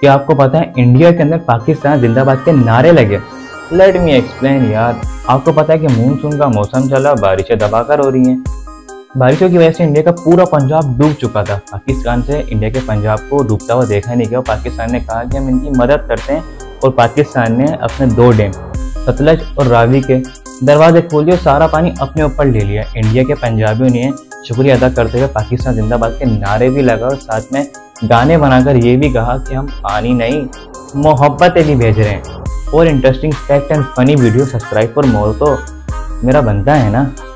क्या आपको पता है इंडिया के अंदर पाकिस्तान जिंदाबाद के नारे लगे? लेट मी एक्सप्लेन यार। आपको पता है कि मानसून का मौसम चला, बारिशें दबाकर हो रही हैं। बारिशों की वजह से इंडिया का पूरा पंजाब डूब चुका था। पाकिस्तान से इंडिया के पंजाब को डूबता हुआ देखा नहीं गया। पाकिस्तान ने कहा कि हम इनकी मदद करते हैं और पाकिस्तान ने अपने 2 डैम सतलज और रावी के दरवाजे खोल दिए और सारा पानी अपने ऊपर ले लिया। इंडिया के पंजाबियों ने शुक्रिया अदा करते हुए पाकिस्तान जिंदाबाद के नारे भी लगा और साथ में गाने बनाकर ये भी कहा कि हम पानी नहीं मोहब्बतें भी भेज रहे हैं। और interesting fact and funny video subscribe for more तो मेरा बनता है ना।